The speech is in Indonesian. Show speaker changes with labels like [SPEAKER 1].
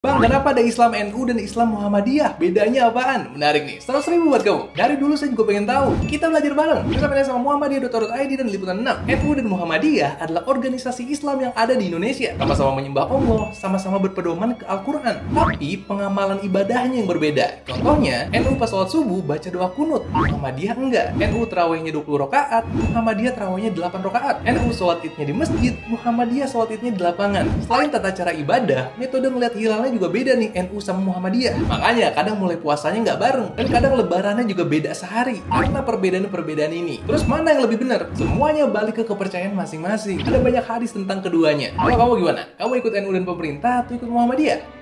[SPEAKER 1] Bang, kenapa ada Islam NU dan Islam Muhammadiyah? Bedanya apaan? Menarik nih, 100.000 buat kamu. Dari dulu saya juga pengen tahu. Kita belajar bareng. Kita pengen sama Muhammadiyah.org.id dan Liputan 6. NU dan Muhammadiyah adalah organisasi Islam yang ada di Indonesia. Sama-sama menyembah Allah, sama-sama berpedoman ke Al-Quran. Tapi pengamalan ibadahnya yang berbeda. Contohnya, NU pas sholat subuh baca doa kunut. Muhammadiyah enggak. NU terawihnya 20 rakaat, Muhammadiyah terawihnya 8 rakaat. NU sholat idnya di masjid, Muhammadiyah sholat idnya di lapangan. Selain tata cara ibadah, metode melihat hilalnya juga beda nih NU sama Muhammadiyah. Makanya kadang mulai puasanya nggak bareng dan kadang lebarannya juga beda sehari karena perbedaan-perbedaan ini. Terus mana yang lebih benar? Semuanya balik ke kepercayaan masing-masing. Ada banyak hadis tentang keduanya. Kalau kamu gimana? Kamu ikut NU dan pemerintah atau ikut Muhammadiyah?